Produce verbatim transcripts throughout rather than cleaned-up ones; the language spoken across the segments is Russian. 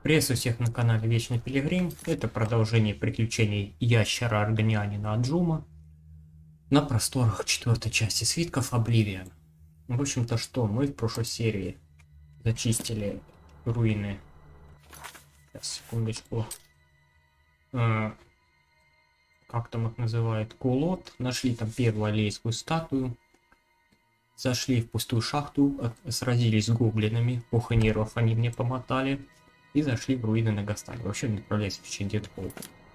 Приветствую всех на канале Вечный Пилигрим. Это продолжение приключений ящера-органианина Аджума на просторах четвертой части свитков Обливион. В общем-то, что мы в прошлой серии зачистили руины. Сейчас, секундочку. Э, как там их называют? Кулот. Нашли там первую аллейскую статую. Зашли в пустую шахту, сразились с гоблинами. Ох и нервов они мне помотали. И зашли в руины Нагастани. Вообще не отправляйся в Чендетпол.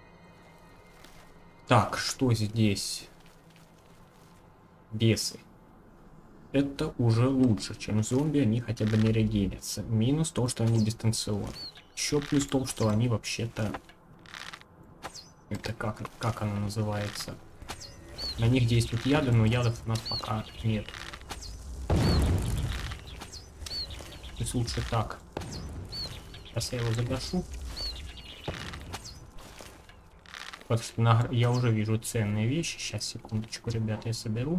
Так, что здесь? Бесы. Это уже лучше, чем зомби, они хотя бы не регенятся. Минус то, что они дистанционны. Еще плюс то, что они вообще-то... Это как, как оно называется? На них действуют яды, но ядов у нас пока нет. То есть лучше так. Сейчас я его загашу. Потому что на... я уже вижу ценные вещи. Сейчас, секундочку, ребята, я соберу.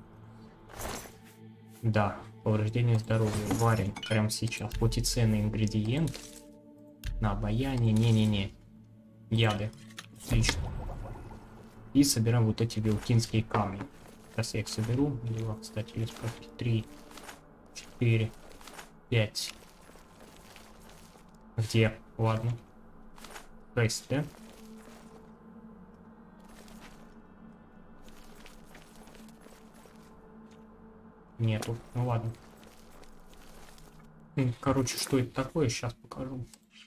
Да, повреждение здоровья. Варим прямо сейчас. Хоть и ценный ингредиент. На обаяние. Не-не-не. Яды. Отлично. И собираем вот эти вилкинские камни. Сейчас я их соберу. Два, кстати, есть просто три, четыре, пять. Где? Ладно. шесть, да? Нету. Ну ладно. Короче, что это такое, сейчас покажу.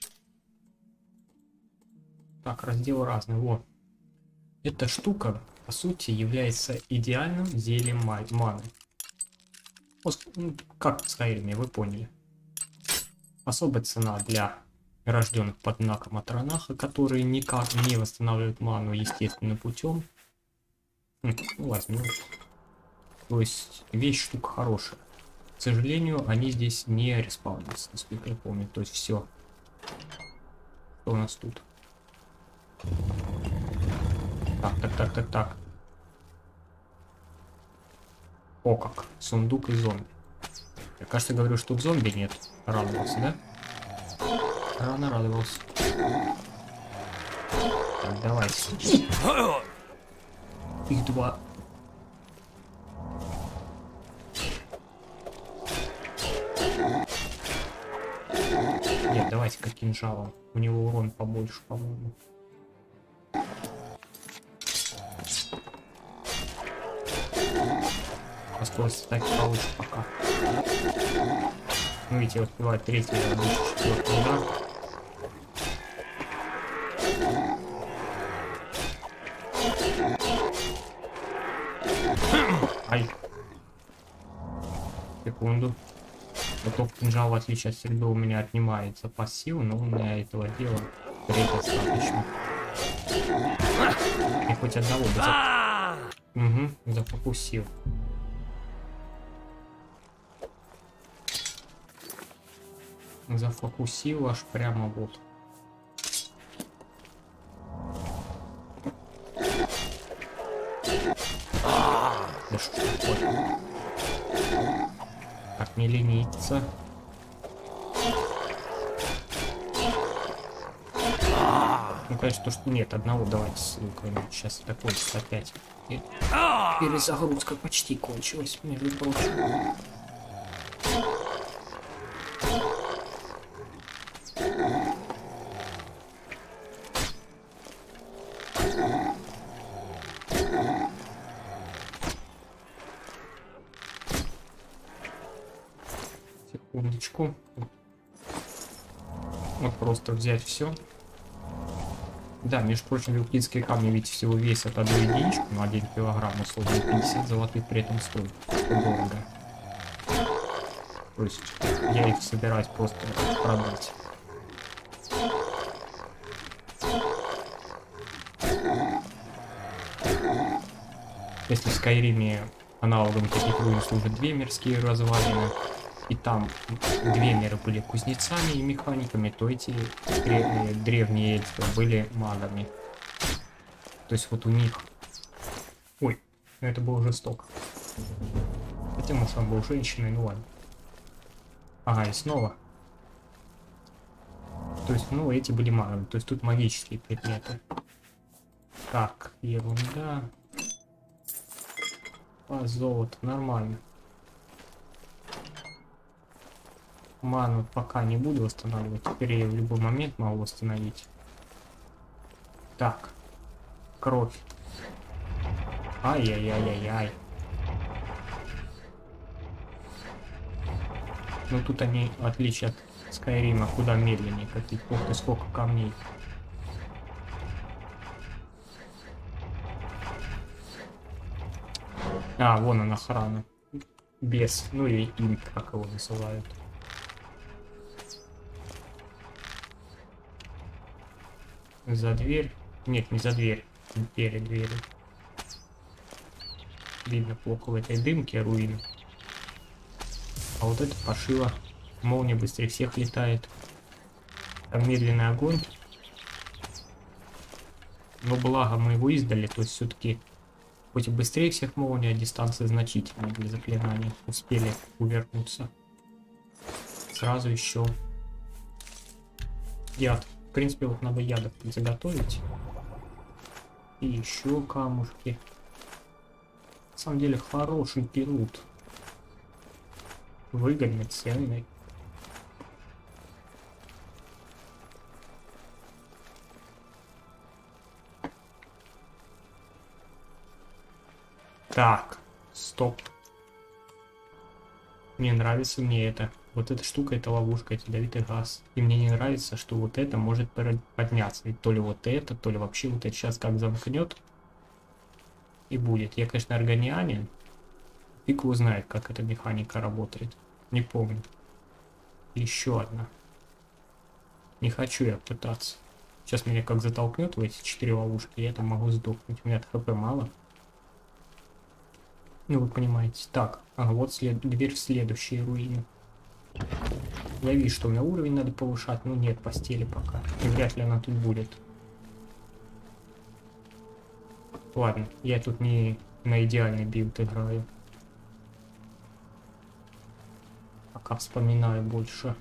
Так, раздел разный. Вот. Эта штука, по сути, является идеальным зельем маны. Как в Скайриме, вы поняли. Особая цена для рожденных под знаком Атронаха, которые никак не восстанавливают ману естественным путем. Ну, возьму. То есть вещь штука хорошая. К сожалению, они здесь не респаунятся, насколько я помню. То есть все. Что у нас тут? Так, так, так, так, так. О как. Сундук и зомби. Я, кажется, говорю, что тут зомби нет. Радовался, да? Рано радовался. Так, давайте. Их два. Нет, давайте-ка кинжалом. У него урон побольше, по-моему. По скорости так и получше пока. Ну, видите, успевает третий, четвертый удар. Ай. Секунду. Готов кинжал, в отличие от стрельбы, у меня отнимает запас сил, но у меня этого дела достаточно. И хоть одного бы за... Угу, зафокусил. Зафокусил аж прямо вот. Да что такое? Так, не лениться. Ну, конечно, то, что нет, одного давайте ссылкой. Сейчас такой опять. И перезагрузка почти кончилась, между прочим. Секундочку. Вот просто взять все. Да, между прочим, вилкинские камни ведь всего весят одну единичку, на один килограмм, условно пятьдесят золотых при этом стоит. Что дорого. То есть я их собираюсь просто продать. Если в Скайриме аналогом таких руин служат две мирские развалины, и там две меры были кузнецами и механиками, то эти древние эльфы были магами. То есть вот у них... Ой, это было жестоко. Хотя, может, он был женщиной, ну ладно. Ага, и снова. То есть, ну, эти были магами. То есть тут магические предметы. Так, ерунда. А, золото, нормально. Ману пока не буду восстанавливать. Теперь я в любой момент могу восстановить. Так. Кровь. Ай-яй-яй-яй-яй. Ну тут они, в отличие от Скайрима, куда медленнее каких. Ух ты, сколько камней. А, вон она охрана. Бес, ну или имп, как его называют. За дверь. Нет, не за дверь. Перед дверью. Видно плохо в этой дымке руины. А вот это пошило. Молния быстрее всех летает. Там медленный огонь. Но благо мы его издали, то есть все-таки хоть и быстрее всех молния, а дистанция значительная для заклинаний. Успели увернуться. Сразу еще яд. В принципе, вот надо ядов заготовить. И еще камушки. На самом деле хороший пилот. Выгодный, ценный. Так, стоп. Мне нравится мне это. Вот эта штука, это ловушка, это ядовитый газ. И мне не нравится, что вот это может подняться. Ведь то ли вот это, то ли вообще вот это сейчас как замкнет. И будет. Я, конечно, органианин. Фиг его знает, как эта механика работает. Не помню. Еще одна. Не хочу я пытаться. Сейчас меня как затолкнет в эти четыре ловушки, я там могу сдохнуть. У меня хп мало. Ну, вы понимаете. Так, ага, вот след... дверь в следующие руины. Я вижу, что у меня уровень надо повышать, но нет постели пока. И вряд ли она тут будет. Ладно, я тут не на идеальный билд играю. Пока вспоминаю больше.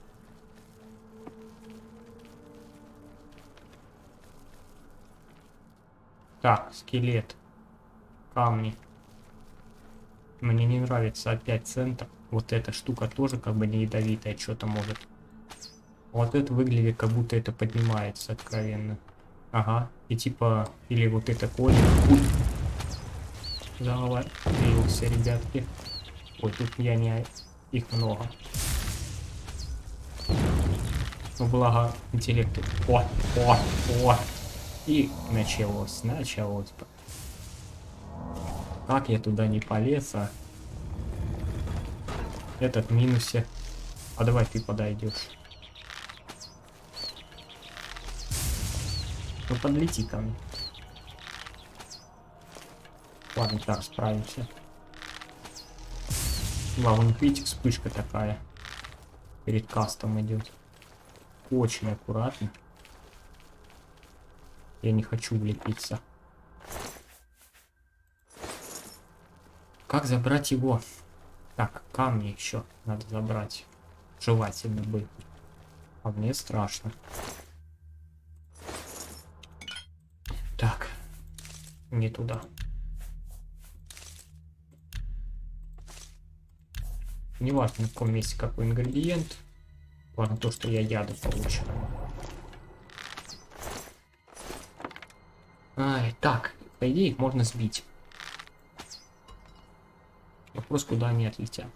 Так, скелет. Камни. Мне не нравится опять центр. Вот эта штука тоже как бы не ядовитая, что-то может. Вот это выглядит, как будто это поднимается откровенно. Ага. И типа, или вот это коли. Завалился, ребятки. Ой, тут я не... Их много. Ну, благо интеллекту. О, о, о. И началось, началось. Как я туда не полез, а? Этот минусе. А давай ты подойдешь. Ну подлети ко мне. Ладно, так, справимся. Главное, видите, вспышка такая. Перед кастом идет. Очень аккуратно. Я не хочу влепиться. Как забрать его? Так, камни еще надо забрать. Желательно бы. А мне страшно. Так. Не туда. Не важно, в каком месте какой ингредиент. Важно то, что я яду получу. Ай, так, по идее их можно сбить. Вопрос, куда они отлетят.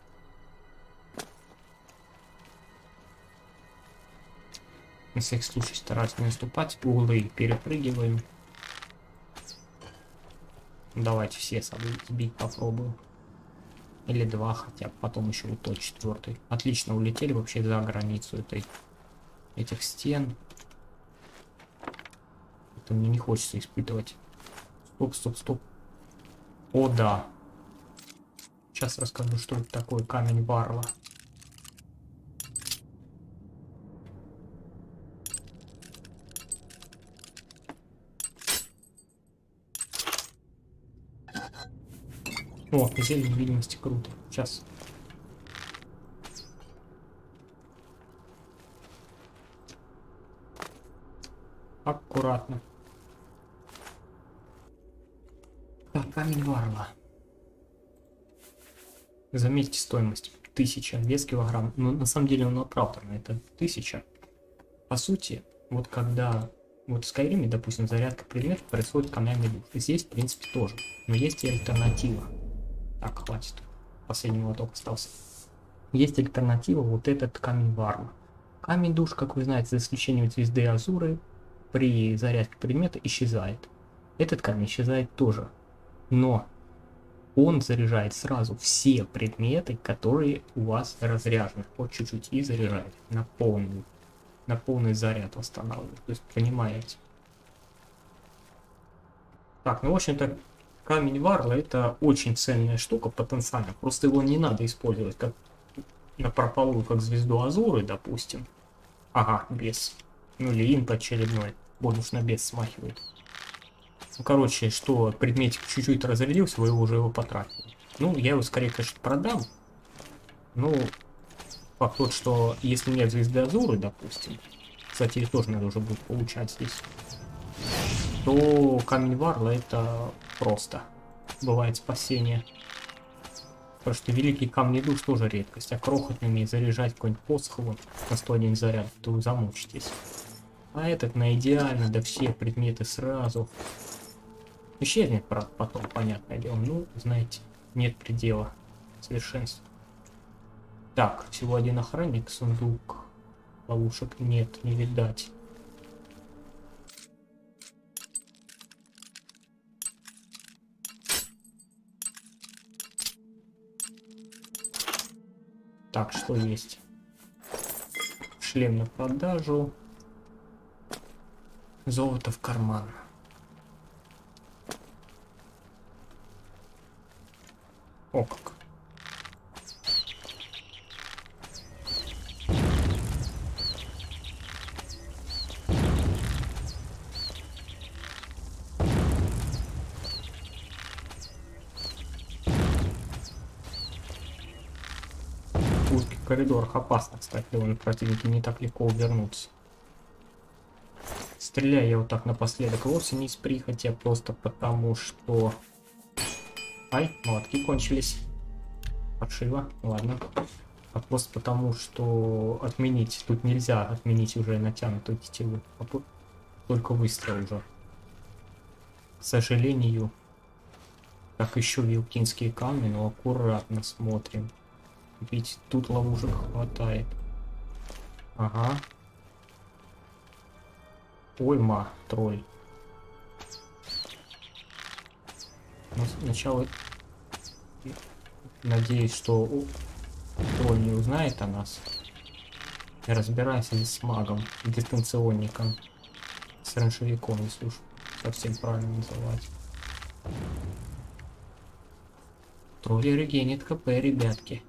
На всякий случай стараюсь не наступать. Углы перепрыгиваем. Давайте все сбить попробую. Или два, хотя потом еще вот тот четвертый. Отлично, улетели вообще за границу этой, этих стен. Это мне не хочется испытывать. Стоп, стоп, стоп. О, да. Сейчас расскажу, что это такое камень Барла. О, зелье невидимости, круто. Сейчас. Аккуратно. Так, камень варла. Заметьте стоимость. Тысяча. Вес килограмм. Но на самом деле он оправданный. Это тысяча. По сути, вот когда... Вот в Skyrim, допустим, зарядка предметов происходит камнями душ. Здесь, в принципе, тоже. Но есть и альтернатива. Так, хватит. Последний молоток остался. Есть альтернатива, вот этот камень варла. Камень душ, как вы знаете, за исключением звезды Азуры, при зарядке предмета исчезает. Этот камень исчезает тоже. Но он заряжает сразу все предметы, которые у вас разряжены. Вот чуть-чуть и заряжает на полный, на полный заряд восстанавливает. То есть, понимаете. Так, ну в общем-то, камень варла это очень ценная штука потенциально. Просто его не надо использовать как напропалую, как звезду Азуры, допустим. Ага, бес. Ну или инп очередной. Вот уж на бес смахивает. Ну, короче, что предметик чуть-чуть разрядился, вы уже его потратили. Ну, я его скорее, конечно, продам. Ну, факт тот, что если нет звезды Азуры, допустим, кстати, их тоже надо уже будет получать здесь, то камень варла это просто бывает спасение. Потому что великие камни душ тоже редкость, а крохотными заряжать какой-нибудь посох вот, на сто один заряд, то вы замучитесь. А этот на идеально, да все предметы сразу. Исчезнет, правда, потом, понятное дело. Ну, знаете, нет предела совершенства. Так, всего один охранник, сундук, ловушек нет, не видать. Так, что есть? Шлем на продажу. Золото в карман. О как. В узких коридорах опасно, кстати, довольно противники не так легко увернуться. Стреляю я вот так напоследок вовсе не из прихоти, а просто потому что... Ай, молотки кончились. Паршиво, ладно. А просто потому что отменить, тут нельзя отменить уже натянутую тетиву. А тут только выстрел уже. К сожалению. Так, еще вилкинские камни, но аккуратно смотрим. Ведь тут ловушек хватает. Ага. Ой-ма, тролль. Ну, сначала надеюсь, что тролль не узнает о нас. И разбирайся здесь с магом, дистанционником, с раншевиком, если уж совсем правильно называть. Тролль регенит КП, ребятки.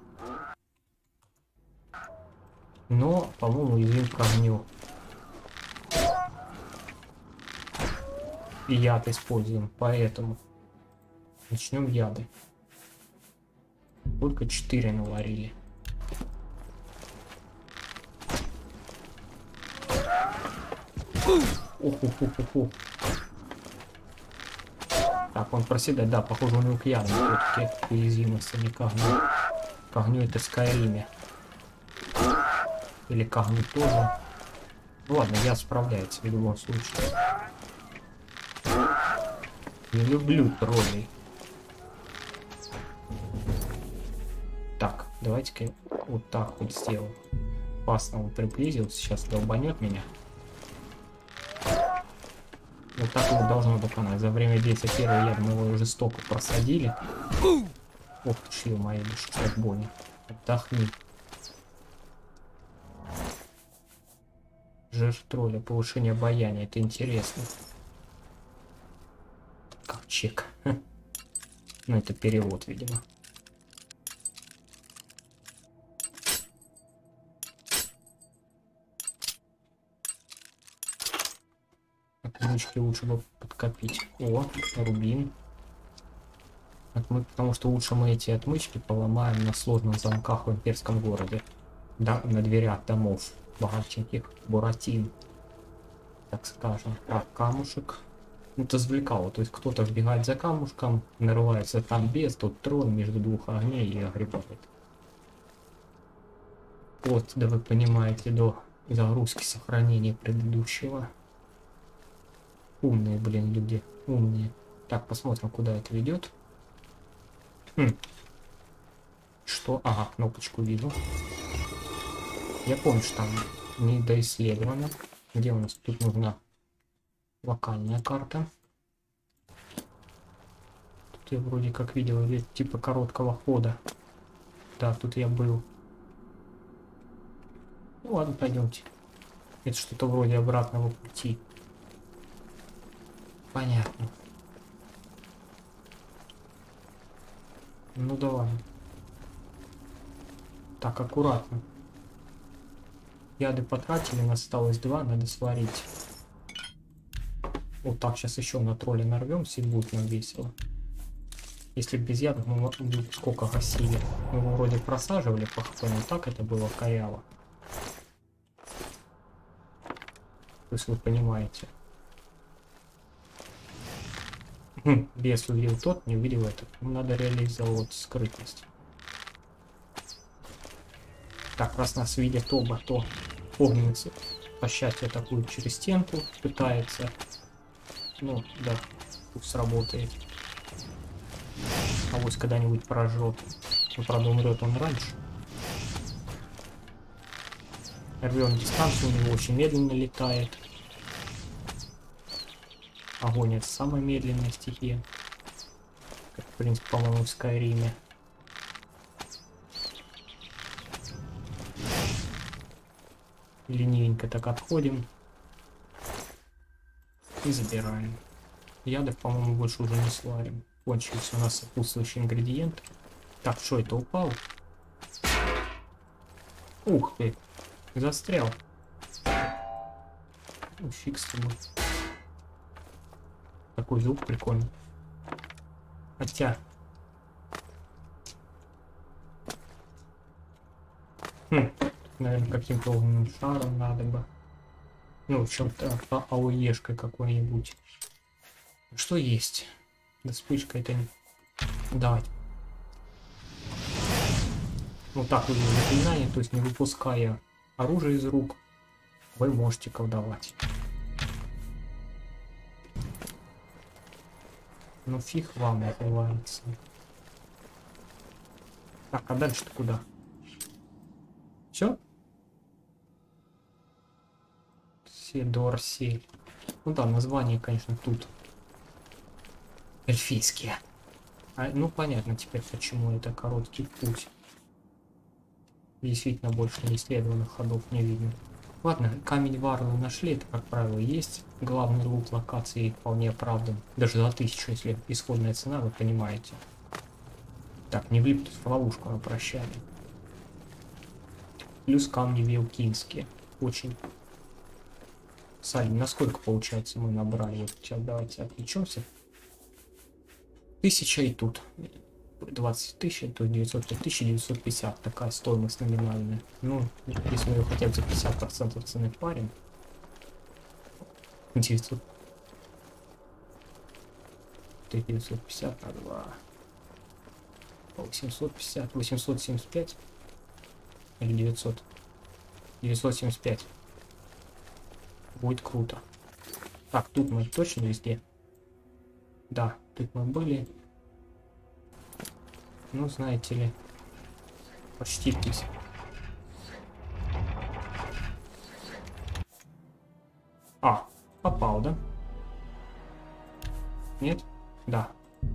Но, по-моему, уязвим к огню. И яд используем, поэтому начнем яды. Только четыре наварили. Уху-ху-ху-ху. Так, он проседает, да, похоже, у него к яду все-таки уязвимость, а не к огню. К огню это в Скайриме. Или к огню тоже. Ну ладно, яд справляется в любом случае. Не люблю троллей. Так, давайте-ка вот так вот сделаем. Опасно он приблизился, сейчас долбанет меня. Вот так вот должно доконать. За время действия первого яда мы его жестоко просадили. Ох ты ж, ё-моё, да что так больно. Отдохни. Жир тролля, повышение обаяния, это интересно. Ковчег. Ну это перевод, видимо. Отмычки лучше бы подкопить. О, рубин. Отмы... Потому что лучше мы эти отмычки поломаем на сложных замках в имперском городе. Да, на дверях домов богатеньких. Буратин. так скажем. Так, камушек. Ну, это завлекало. То есть кто-то вбегает за камушком, нарывается там без, тут трон между двух огней и огребает. Вот, да вы понимаете, до загрузки сохранения предыдущего. Умные, блин, люди. Умные. Так, посмотрим, куда это ведет. Хм. Что? Ага, кнопочку видел. Я помню, что там не доисследовано. Где у нас тут нужна локальная карта? Тут я вроде как видел, типа короткого хода. Да, тут я был. Ну ладно, пойдемте. Это что-то вроде обратного пути. Понятно. Ну давай. Так, аккуратно. Яды потратили, нас осталось два, надо сварить. Вот так, сейчас еще на тролля нарвемся и будет нам весело. Если без ядов мы бы сколько гасили. Мы его вроде просаживали по хп, но так это было коряво. То есть вы понимаете. Хм, бес увидел тот, не увидел этот. Надо реализовать скрытность. Так, раз нас видят оба, то огненница по счастью атакует через стенку, пытается. Ну, да, пусть сработает. А вот когда-нибудь прожжет. Но, правда, умрет он раньше. Рвем дистанцию, у него очень медленно летает. Огонь — это самая медленная стихия. Как, в принципе, по-моему, в Скайриме. Ленивенько так отходим. И забираем. Ядов, по-моему, больше уже не сварим. Кончились у нас сопутствующие ингредиенты. Так, что это упал? Ух ты! Застрял. Ну, фиг с тобой. Такой звук прикольный. Хотя... Хм, наверное, каким-то огненным шаром надо бы. Ну, чем-то АОЕшкой какой-нибудь. Что есть? Да вспышка это не... Давай. Вот так вы заклинание, то есть не выпуская оружие из рук, вы можете колдовать. Ну фиг вам называется. Так, а дальше-то куда? Все? Седорсель. Ну да, название, конечно, тут эльфийские. А, ну понятно теперь, почему это короткий путь. Действительно, больше неисследованных ходов не видно. Ладно, камень Варлы нашли, это, как правило, есть. Главный лут локации вполне оправдан. Даже за тысячу, если исходная цена, вы понимаете. Так, не влип в ловушку на прощание. Плюс камни вилкинские. Очень. Салим, насколько получается мы набрали? Вот сейчас давайте отвлечемся. Тысяча и тут. двадцать тысяч, то девятьсот пять тысяч девятьсот пятьдесят. Такая стоимость номинальная. Ну, если мы ее хотя бы за пятьдесят процентов цены парим. девятьсот. девятьсот пятьдесят на два. восемьсот пятьдесят. восемьсот семьдесят пять. Или девятьсот. девятьсот семьдесят пять. Будет круто. Так, тут мы точно везде. Да, тут мы были. Ну, знаете ли, почти тысяч. А, попал, да? Нет? Да.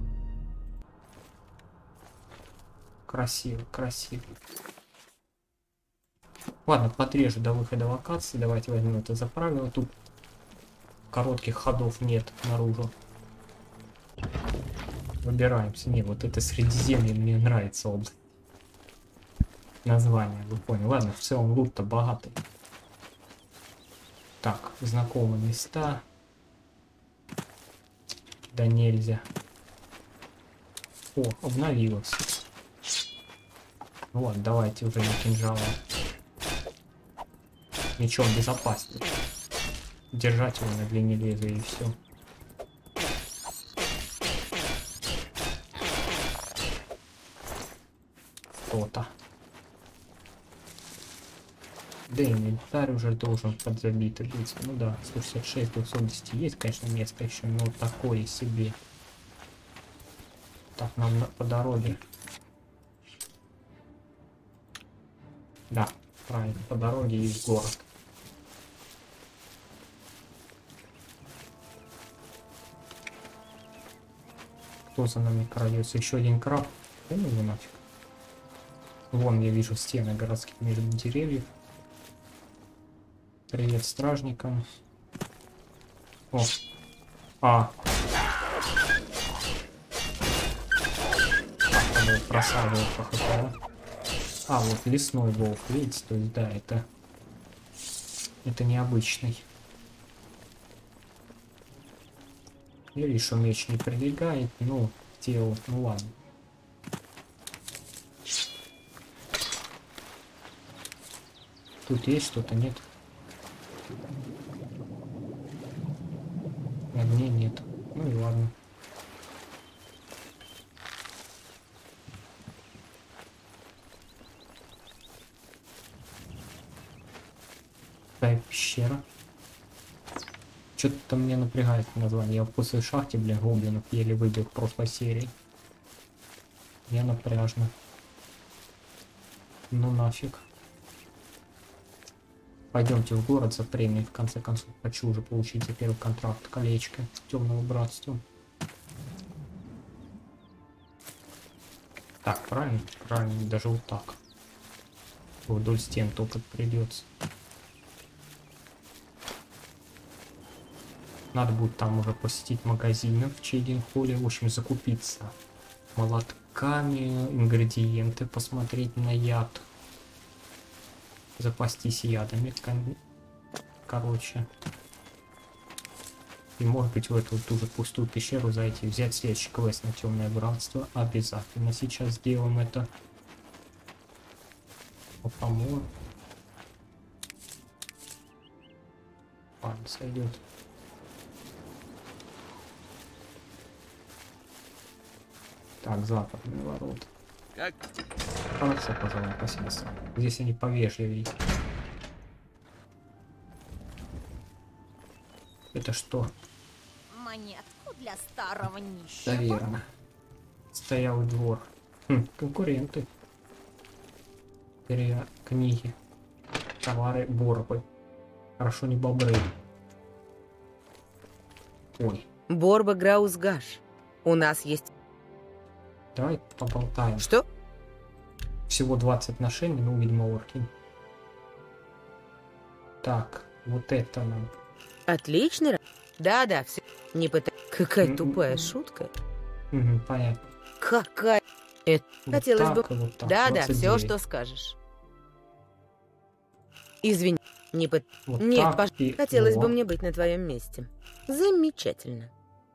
Красиво, красиво. Ладно, подрежу до выхода локации. Давайте возьмем это за правило. Тут коротких ходов нет наружу. Выбираемся. Не, вот это Средиземье мне нравится область. Название, вы поняли. Ладно, в целом лут-то богатый. Так, знакомые места. Да нельзя. О, обновилось. Ну ладно, давайте уже не кинжалом. Мечом безопаснее. держать его на длине лезвия и все. Кто-то. Да, инвентарь уже должен подзабить лица. Ну да, сто шестьдесят шесть, двести десять есть, конечно, место еще, но такое себе. Так, нам на, по дороге. Да, правильно, по дороге и в город. Кто за нами крадется? Еще один краб. Да ну его нафиг. Вон я вижу стены городские между деревьев. Привет стражникам. О. А. Надо просаживать по хп. А, вот лесной волк, видите, то есть, да, это... Это необычный. Я вижу, что меч не прилегает, ну, к телу, ну ладно. Тут есть что-то, нет? Огней нет. Ну и ладно. Какая пещера? Что-то меня напрягает название. Я в пустой шахте, блин, гоблинов еле выбил в прошлой серии. Мне напряжно. Ну нафиг. Пойдемте в город за премией, в конце концов. Хочу уже получить за первый контракт колечко Темного Братства. Так, правильно? Правильно, даже вот так. Вдоль стен только придется. Надо будет там уже посетить магазины в Чейденхолле, в общем, закупиться молотками, ингредиенты, посмотреть на яд. Запастись ядами, короче. И может быть в эту ту же пустую пещеру зайти, взять следующий квест на Темное Братство. Обязательно сейчас сделаем это. Помор. Ладно, сойдет. Так, западные ворота. Как? Хорошо, пожалуй, спасибо. Здесь они повежливее. Это что? Монетку для старого нищего. Да, верно. Стоялый двор. Хм, конкуренты. Перья, книги, товары, борбы. Хорошо, не бобры. Ой. Борба Граусгаш. У нас есть... Давай поболтаем. Что? Всего двадцать отношений, ну, видимо, орки. Так, вот это нам. Отлично. Да-да, все. Не пытай. Какая М-м-м. тупая шутка. Угу, понятно. Какая... Это... Вот Хотелось бы... так и вот так, Да-да, двадцать все, девять. что скажешь. Извини, не пыт... Вот Нет, так пож... и хотелось вот. бы мне быть на твоем месте. Замечательно.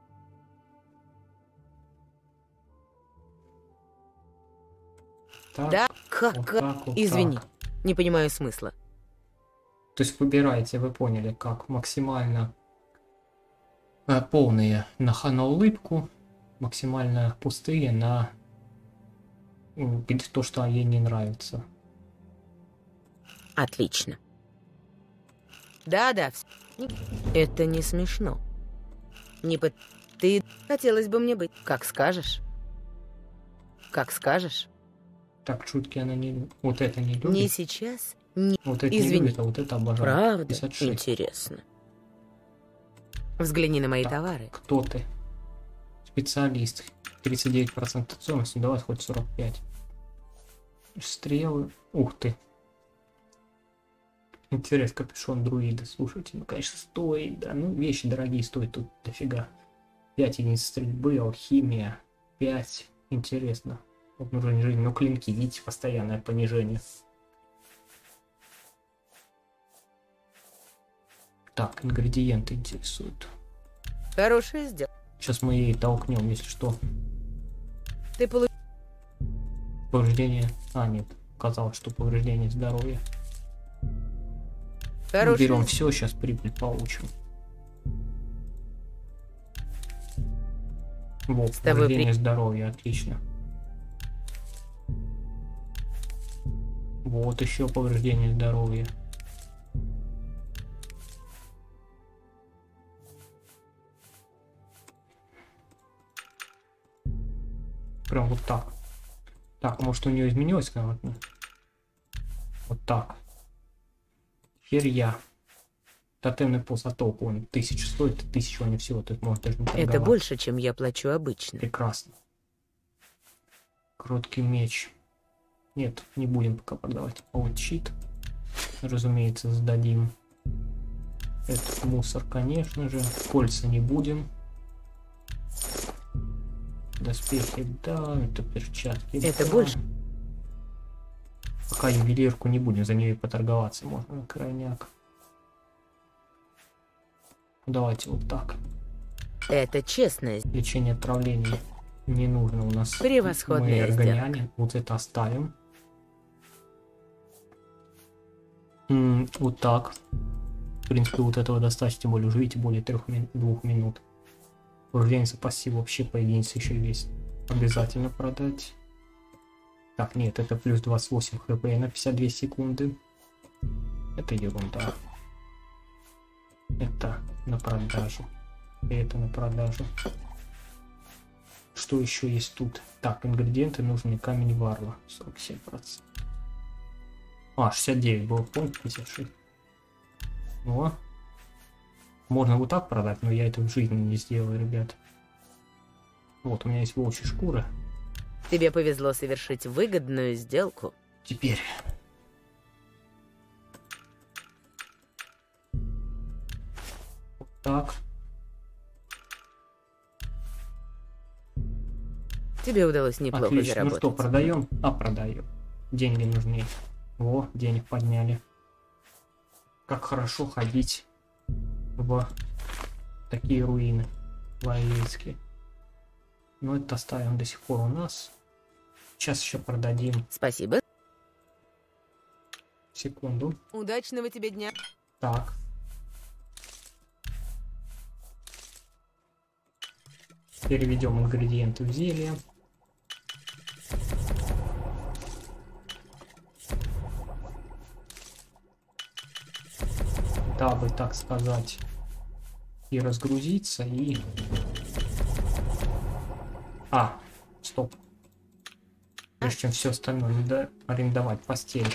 Так, Да, вот как... так, вот Извини, так. не понимаю смысла. То есть выбираете, вы поняли, как максимально э, полные на, ха- на улыбку, максимально пустые на м, то, что ей не нравится. Отлично. Да-да, вс- не- это не смешно. Не пыт... Ты... Хотелось бы мне быть... Как скажешь. Как скажешь. Так, шутки она не... Вот это не любит. Не сейчас, не... Вот это не Извини. любит, а вот это обожает. Правда? пятьдесят шесть. Интересно. Взгляни на мои Так, товары. кто ты? Специалист. тридцать девять процентов стоимости, давай хоть сорок пять. Стрелы. Ух ты. Интерес, капюшон друида. Слушайте, ну конечно стоит, да. Ну вещи дорогие стоят тут дофига. пять единиц стрельбы, алхимия. пять. Интересно. Вот нужно жизнь. Ну клинки, видите, постоянное понижение. Так, ингредиенты интересуют. Хорошая сделка. Сейчас мы ей толкнем, если что. Ты получил... Повреждение. А, нет. Казалось, что повреждение здоровья. Хорошая Берем сделка. все, сейчас прибыль получим. Во, С тобой повреждение при- здоровья, отлично. Вот еще повреждение здоровья. Прям вот так. Так, может у нее изменилось грамотно? Вот так. Теперь я. Тотемный посоток, он тысячу стоит, тысячу, а не всего, тут можно даже не Это торговать. больше, чем я плачу обычно. Прекрасно. Короткий меч. Нет, не будем пока продавать. А вот щит, разумеется, сдадим. Этот мусор, конечно же. Кольца не будем. Доспехи, да. Это перчатки. Это да. больше. Пока ювелирку не будем, за нее поторговаться можно на крайняк. Давайте вот так. Это честно. Лечение отравлений не нужно у нас. Превосходная Мы органиане. Вот это оставим. М, вот так. В принципе, вот этого достаточно, тем более уже видите, более трех мин двух минут. Повреждение пассива вообще по единице еще есть. Обязательно продать. Так, нет, это плюс двадцать восемь хп на пятьдесят две секунды. Это ерунда. Это на продажу. И это на продажу. Что еще есть тут? Так, ингредиенты нужны. Камень варла. сорок семь процентов. А, шестьдесят девять был пункт, пятьдесят шесть. О. Можно вот так продать, но я это в жизни не сделаю, ребят. Вот, у меня есть волчья шкура. Тебе повезло совершить выгодную сделку. Теперь. Вот так. Тебе удалось неплохо Отлично. заработать. Ну что, продаем? А, продаем. Деньги нужны. О, денег подняли. Как хорошо ходить в такие руины лаэльские. Но это оставим до сих пор у нас. Сейчас еще продадим. Спасибо. Секунду. Удачного тебе дня. Так. Переведем ингредиенты в зелье. Дабы, так сказать, и разгрузиться, и... А, стоп. Прежде чем все остальное, надо арендовать постель.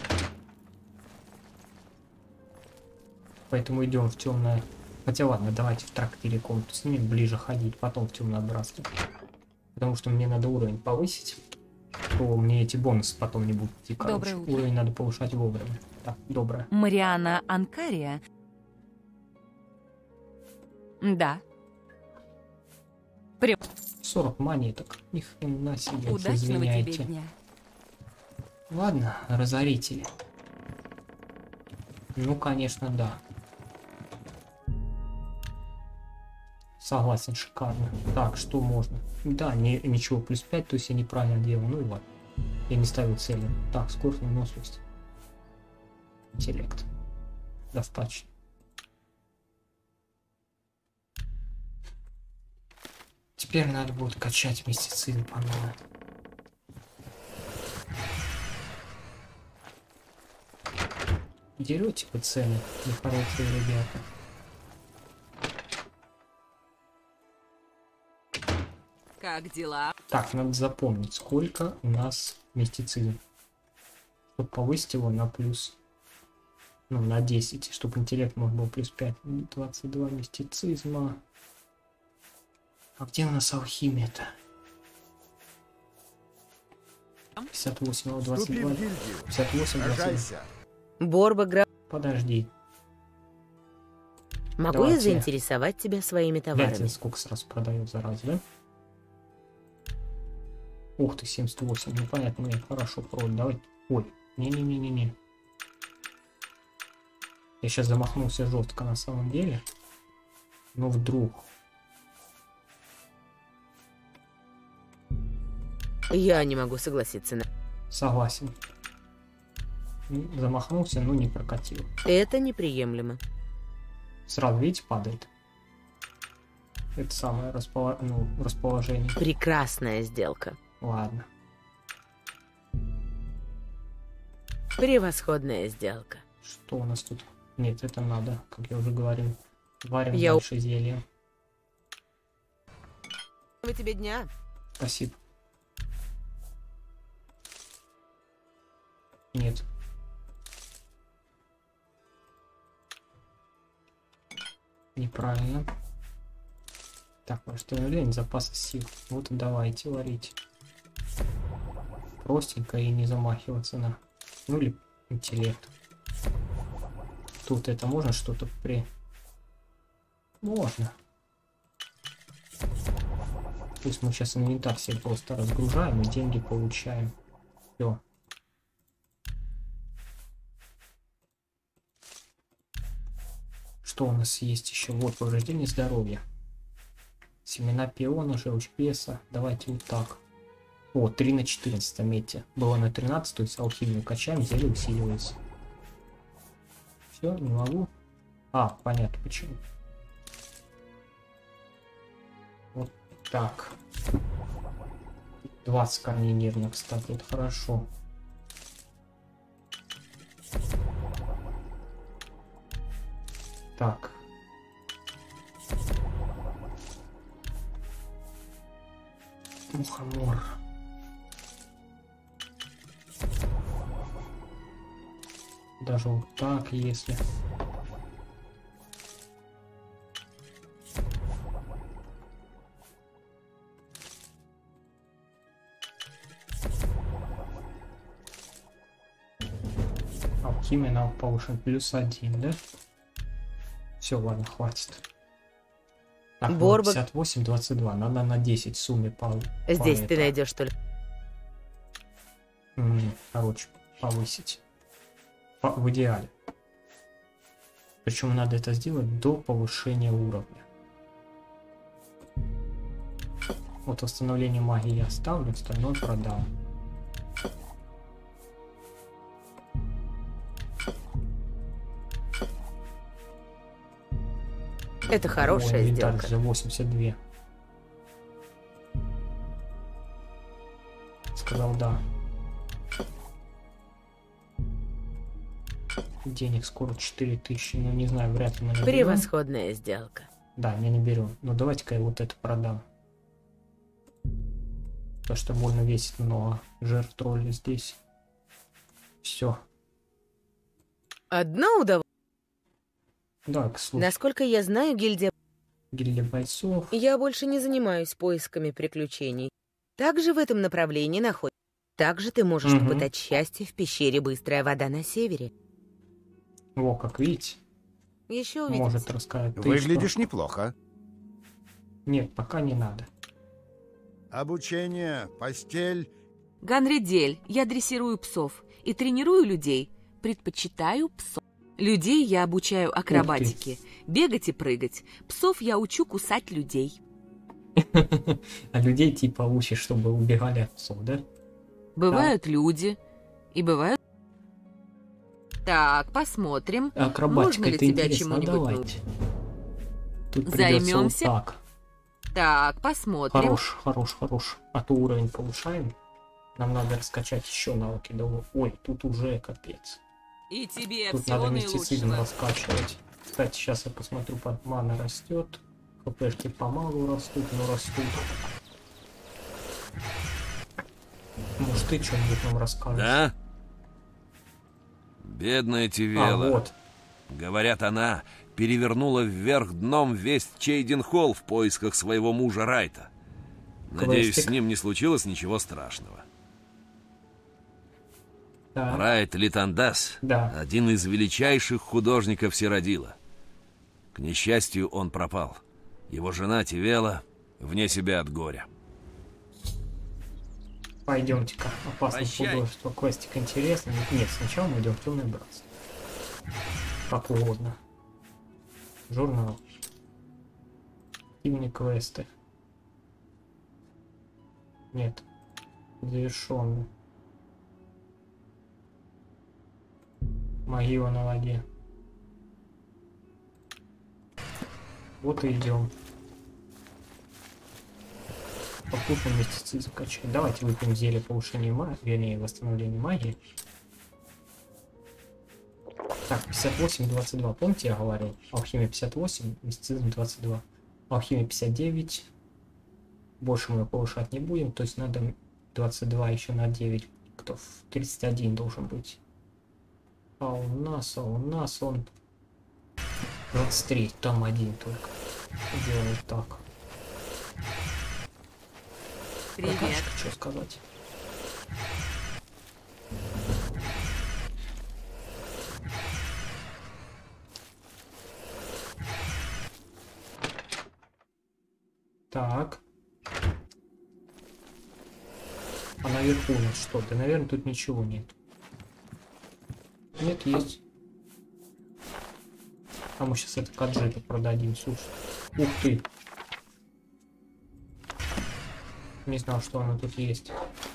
Поэтому идем в темное. Хотя ладно, давайте в трактире комнату снимем, ближе ходить, потом в темное братство. Потому что мне надо уровень повысить, то мне эти бонусы потом не будут идти. Короче, уровень надо повышать вовремя. Так, доброе. Мариана Анкария. Да. При... сорок монеток. Ни хрена себе, уж Удачного тебе извиняйте. дня. Ладно, разорители. Ну, конечно, да. Согласен, шикарно. Так, что можно? Да, не, ничего, плюс пять, то есть я неправильно делал. Ну и ладно. Я не ставил цели. Так, скорость, выносливость. Интеллект. Достаточно. Теперь надо будет качать мистицизм по новой. Дерете вы цены, нехорошие ребята. Как дела? Так, надо запомнить, сколько у нас мистицизм. Чтобы повысить его на плюс... Ну, на десять, чтобы интеллект мог был плюс пять. двадцать два мистицизма. А где у нас алхимия-то? пятьдесят восемь, двадцать два. пятьдесят восемь, двадцать два. Борба гра... Подожди. Могу Давайте. я заинтересовать тебя своими товарами? Гляньте, сколько сразу продает за раз, да? Ух ты, семьдесят восемь. Ну понятно, мне хорошо продать. Давай. Ой, не-не-не-не-не. Я сейчас замахнулся жестко на самом деле. Но вдруг. Я не могу согласиться на... Согласен. Замахнулся, но не прокатил. Это неприемлемо. Сразу, видите, падает. это самое располо... ну, расположение. Прекрасная сделка. Ладно. Превосходная сделка. Что у нас тут? Нет, это надо, как я уже говорил. Варим Я... дальше зелье. Вы тебе дня. Спасибо. Нет. Неправильно. Так, восстановление запаса сил. Вот и давайте варить. Простенько и не замахиваться на... Ну или интеллект. Тут это можно что-то при... Можно. Пусть мы сейчас инвентарь себе просто разгружаем и деньги получаем. Все. Что у нас есть еще? Вот повреждение здоровья. Семена пиона, желчь беса. Давайте вот так. О, три на четырнадцать, заметьте. Было на тринадцать, то есть алхимию качаем, зелье усиливается. Все, не могу. А, понятно почему. Вот так. двадцать корней нервно, кстати, это хорошо. Так. Мухомор. Даже вот так, если... Алхимия нам повышен плюс один, да? Все, ладно, хватит. Так, Борбок... пятьдесят восемь, двадцать два. Надо на десять в сумме по... Здесь по ты это... найдешь, что ли? М-м, короче, повысить. По... В идеале. Причем надо это сделать до повышения уровня. Вот восстановление магии я оставлю, остальное продам. Это хорошая О, инвентарь сделка. за восемьдесят два. Сказал да. Денег скоро четыре тысячи, ну не знаю, вряд ли мы наберем. Превосходная сделка. Да, не наберем. Но давайте-ка я вот это продам. То, что больно весит много. Жертв тролля здесь. Все. Одно удовольствие. Да, к слову. Насколько я знаю, гильдия... Гильдия бойцов. Я больше не занимаюсь поисками приключений. Также в этом направлении находится. Также ты можешь Угу. попытать счастье в пещере «Быстрая вода» на севере. Во, как видите, Еще увидимся. может рассказать. Ты Выглядишь что? неплохо. Нет, пока не надо. Обучение, постель. Ганридель, я дрессирую псов и тренирую людей. Предпочитаю псов. Людей я обучаю акробатике. Бегать и прыгать. Псов я учу кусать людей. А людей типа учишь, чтобы убегали от псов, да? Бывают люди и бывают... Так, посмотрим. Акробатика, Можно ли это тебя интересно, чему-нибудь давайте. Тут придется вот Займемся? так. Так, посмотрим. Хорош, хорош, хорош. А то уровень повышаем. Нам надо раскачать еще навыки. Да, ой, тут уже капец. И тебе Тут всего надо мистицизм наилучшего. раскачивать. Кстати, сейчас я посмотрю, под мана растет. ХПшки помалу растут, но растут. Может, ты что-нибудь нам расскажешь? Да? Бедная А, Тивела. вот. Говорят, она перевернула вверх дном весь Чейден-Холл в поисках своего мужа Райта. Надеюсь, Квестик. с ним не случилось ничего страшного. Да. Райт Литандас Да. — один из величайших художников Сиродила. К несчастью, он пропал. Его жена Тивела вне себя от горя. Пойдемте-ка. Опасное Прощай. художество. Квестик интересный. Нет, сначала мы идем в темный братство. Как угодно. Журнал. Активные квесты. Нет. Завершенный. Могила на воде. Вот и идем. попутно мистицизм качать. Давайте выпьем зелье повышения магии, вернее, восстановления магии. Так, пятьдесят восемь, двадцать два. Помните, я говорил? Алхимия пятьдесят восемь, мистицизм двадцать два. Алхимия пятьдесят девять. Больше мы повышать не будем, то есть надо двадцать два еще на девять. Кто в тридцать один должен быть. А у нас, а у нас он двадцать три, там один только. Делаем так. Привет. Прокачка, что сказать. Так. А наверху у нас что? Да, наверное, тут ничего нет. Нет, есть. А мы сейчас это каджету продадим, слушай. Ух ты. Не знал, что она тут есть.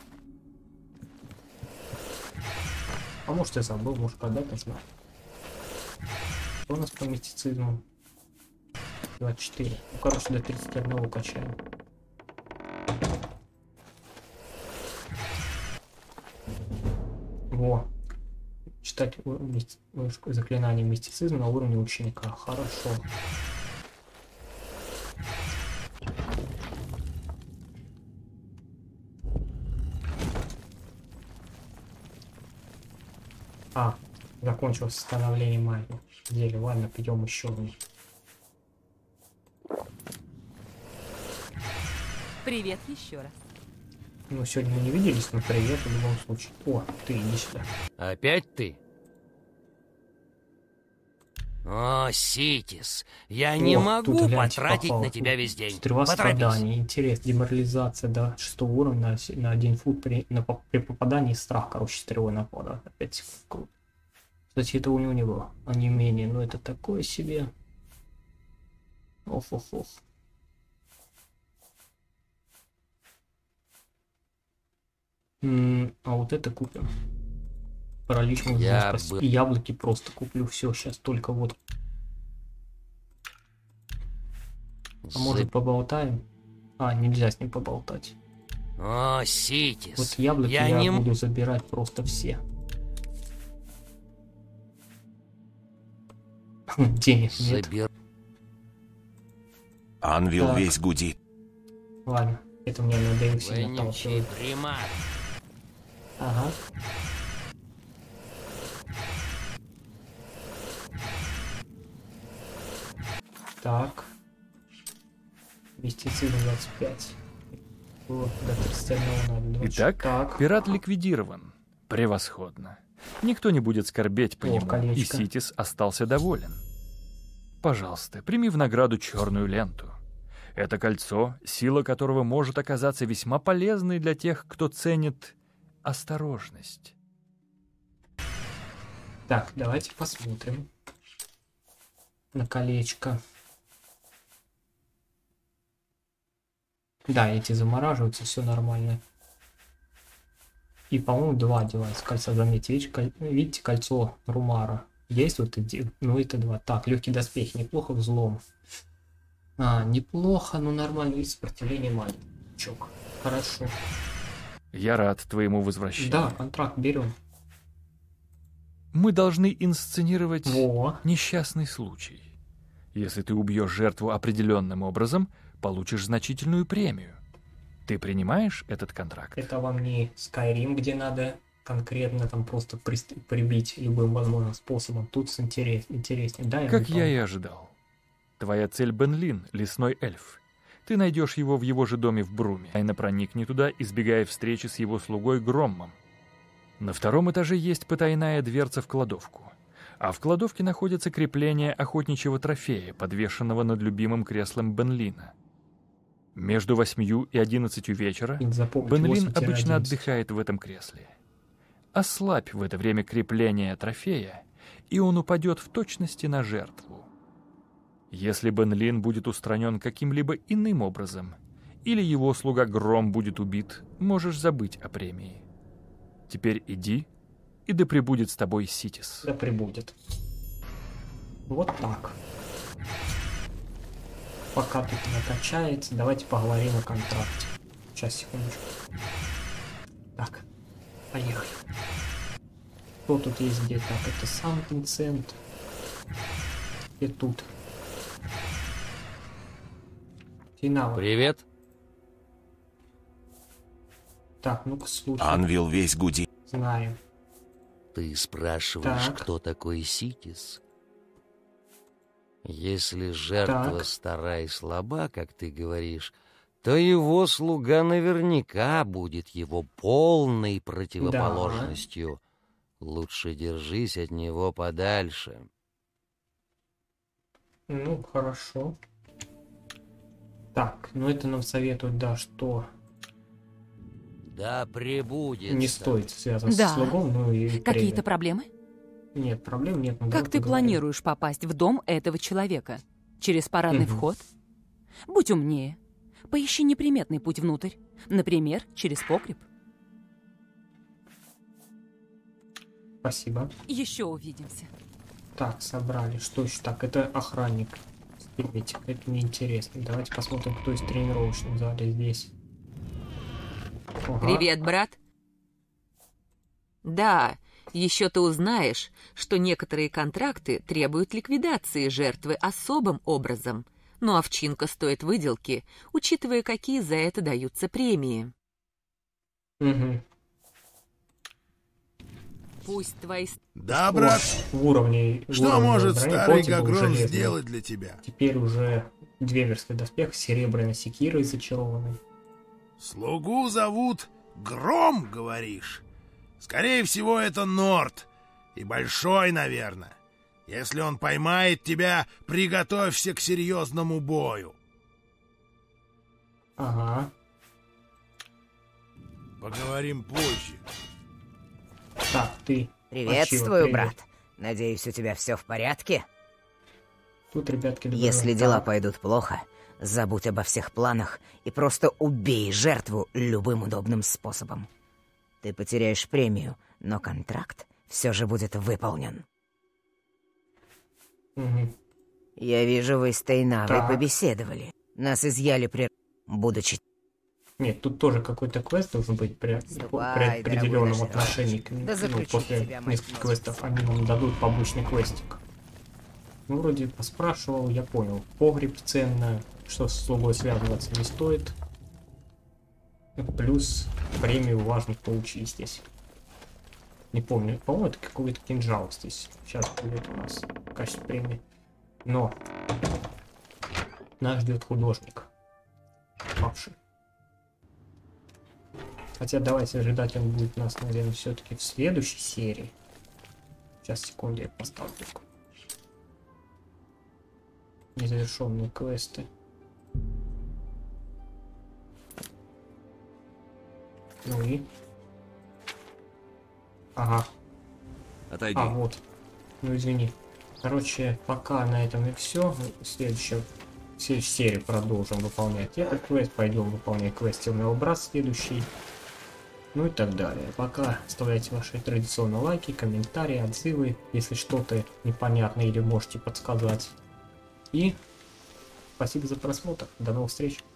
А может, я забыл, может, когда-то знал. Что у нас по мистицизму? двадцать четыре. Ну, короче, до тридцати одного качаем. Во. Читать заклинание мистицизма на уровне ученика. Хорошо. А, закончилось становление магии. Зелье, ладно, пойдем еще одну. Привет еще раз. Ну, сегодня мы не виделись, но привет в любом случае. О, ты иди сюда. Опять ты? О, Ситис, я О, не тут, могу гляньте, потратить попал. на тебя весь день. Стрела Поторопись. страдания, интерес, деморализация до шестого уровня на, с- на один фут при, на, по- при попадании страх, короче, стрелой напада. Опять круто. Кстати, это у него не было. А не менее, но это такое себе. Оф-оф-оф. М, А вот это купим. Паралич можно Я спасти. бы- И яблоки просто куплю. Все, сейчас только вот. А может поболтаем? А, нельзя с ним поболтать. О, Ситис, Вот яблоки я я, не м- буду забирать просто все. Денег нет. Забер... Анвил Так. весь гудит. Ладно, это мне надоело сильно Вонючий толкать. примат. Ага. Так. Мистицизм двадцать пять. Вот, до тридцати одного надо. двадцать. Итак, Так. пират ликвидирован. Превосходно. Никто не будет скорбеть по О, нему, и колечко. Ситис остался доволен. Пожалуйста, прими в награду черную ленту. Это кольцо, сила которого может оказаться весьма полезной для тех, кто ценит осторожность. Так, давайте посмотрим на колечко. Да, эти замораживаются, все нормально. И, по-моему, два девайса кольца, заметьте. Видите, коль- видите, кольцо Румара. Действует, и де- ну это два. Так, легкий доспех, неплохо, взлом. А, неплохо, но нормально, видите, сопротивление магии. Чок, хорошо. Я рад твоему возвращению. Да, контракт берем. Мы должны инсценировать Во. несчастный случай. Если ты убьешь жертву определенным образом, получишь значительную премию. Ты принимаешь этот контракт? Это вам не Skyrim, где надо конкретно там просто прист- прибить любым возможным способом. Тут с интерес, интереснее. Да, Как я и выполню. ожидал. Твоя цель Бенлин, лесной эльф. Ты найдешь его в его же доме в Бруме. Тайно проникни туда, избегая встречи с его слугой Громмом. На втором этаже есть потайная дверца в кладовку. А в кладовке находится крепление охотничьего трофея, подвешенного над любимым креслом Бенлина. Между восьмью и одиннадцатью вечера И запомните, Бенлин восемь обычно одиннадцать. отдыхает в этом кресле. Ослабь в это время крепление трофея, и он упадет в точности на жертву. Если Бенлин будет устранен каким-либо иным образом, или его слуга Гром будет убит, можешь забыть о премии. Теперь иди, и да пребудет с тобой Ситис. Да прибудет. Вот так. Пока тут накачается, давайте поговорим о контракте. Сейчас, секундочку. Так, поехали. Что тут есть где? Так, это сам Винсент. И тут. Финал. Привет. Так, ну-ка, слушай. Анвил весь гудит. Знаем. Ты спрашиваешь, Так. кто такой Ситис? Если жертва Так. стара и слаба, как ты говоришь, то его слуга наверняка будет его полной противоположностью. Лучше держись от него подальше. Ну, хорошо. Так, ну это нам советуют, да, что Да пребудет. не с тобой. стоит связываться Да. с слугом, ну и Какие-то время. проблемы? Нет, проблем нет. ну, Как давай ты поговорим. планируешь попасть в дом этого человека? Через парадный Мгм. вход? Будь умнее. Поищи неприметный путь внутрь. Например, через погреб. Спасибо. Еще увидимся. Так, собрали. Что еще? Так, это охранник. Смотрите, это неинтересно. Давайте посмотрим, кто из тренировочного зале здесь. Ага. Привет, брат. Да, еще ты узнаешь, что некоторые контракты требуют ликвидации жертвы особым образом, но овчинка стоит выделки, учитывая, какие за это даются премии. Угу. Пусть твои... Да, брат, В уровне... в что уровне может брони старый хоть и был Гагрон железный. сделать для тебя? Теперь уже двеверский доспех с серебряной секирой зачарованной. Слугу зовут Гром, говоришь? Скорее всего, это Норд. И большой, наверное. Если он поймает тебя, приготовься к серьезному бою. Ага. Поговорим позже. Так, ты... Приветствую, Спасибо, брат. Надеюсь, у тебя все в порядке? Тут, ребятки, Если добавляют. дела Так, пойдут плохо, забудь обо всех планах и просто убей жертву любым удобным способом. Ты потеряешь премию, но контракт все же будет выполнен. мгм. Я вижу, вы с Тейнавой Так. побеседовали. Нас изъяли при... будучи... Нет, тут тоже какой-то квест должен быть при, Ступай, при определенном дорогой наш отношении. к- Да ну, заключу после тебя, мать нескольких твою. квестов они нам дадут побочный квестик. Ну, вроде поспрашивал, я понял. Погреб ценно, что с слугой связываться не стоит. Плюс премию важных получили здесь. Не помню, по-моему, это какой-то кинжал здесь. Сейчас будет у нас в качестве премии. Но нас ждет художник. Павший. Хотя давайте ожидать, он будет у нас, наверное, все-таки в следующей серии. Сейчас, секунду, я поставлю. Незавершенные квесты. Ну и... Ага. Отойди. А, вот. Ну, извини. Короче, пока на этом и все. Следующую, следующую серию продолжим выполнять этот квест. Пойдем выполнять квест Темный образ следующий. Ну и так далее. Пока оставляйте ваши традиционные лайки, комментарии, отзывы, если что-то непонятно или можете подсказать. И спасибо за просмотр. До новых встреч.